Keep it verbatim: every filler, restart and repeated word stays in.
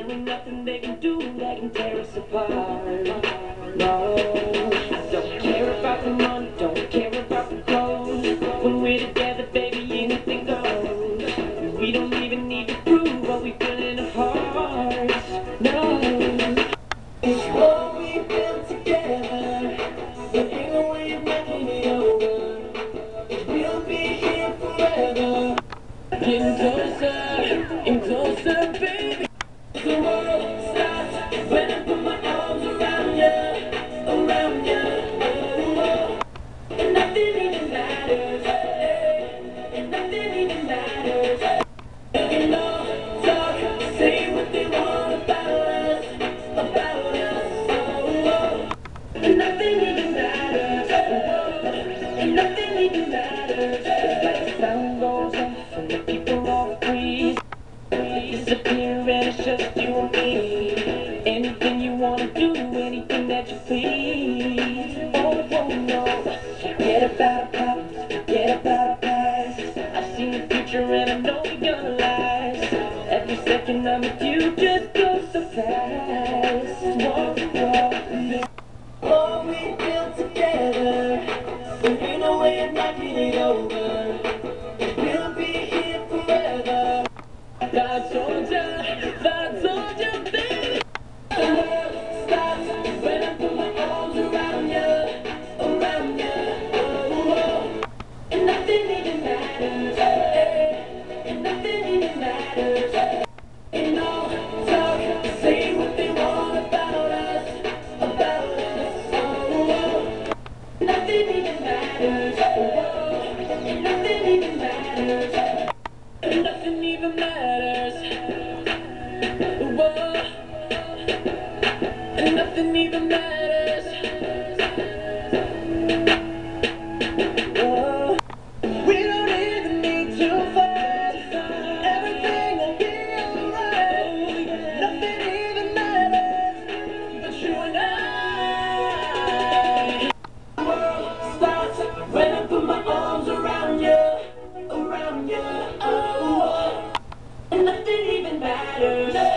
There ain't nothing they can do that can tear us apart. No, I don't care about the money, don't care about the clothes. When we're together, baby, anything goes. We don't even need to prove what we feel in our hearts. No, it's what we built together. There ain't no way of making it over. We'll be here forever. Getting closer and closer, baby. The world stops when I put my arms around you, around you. Oh, and nothing even matters, and nothing even matters. They can all talk, say what they want about us, about us. Oh, and nothing even matters, and nothing even matters. It's like the sound goes off and the people all freeze. Disappear and it's just you and me. Anything you wanna do, anything that you please. Oh, oh no, forget about our problems, forget about our past. I've seen the future and I know we're gonna last. Every second I'm with you just goes so fast. Whoa, whoa. All we built together, there ain't no way of knocking it over. We'll be here forever. I told ya, I told ya, baby. The world stops when I put my arms around you, around you. Oh, oh. And nothing even matters, and nothing even matters. And all talk, say what they want about us, about us. Oh, oh. Nothing even matters, and nothing even matters. And nothing even matters. Whoa. And nothing even matters. Whoa. We don't even need to fight. Everything will be alright. Nothing even matters but you and I. The world starts when I put my arms around you, around you. Oh, and nothing even matters.